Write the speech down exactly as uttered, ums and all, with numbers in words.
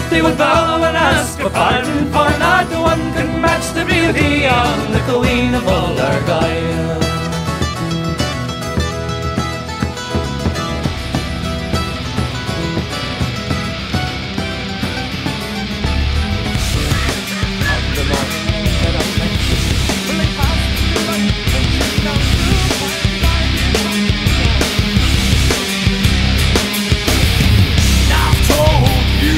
they would bow and ask a pardon, for not one can match the beauty of the Queen of Aldergyll.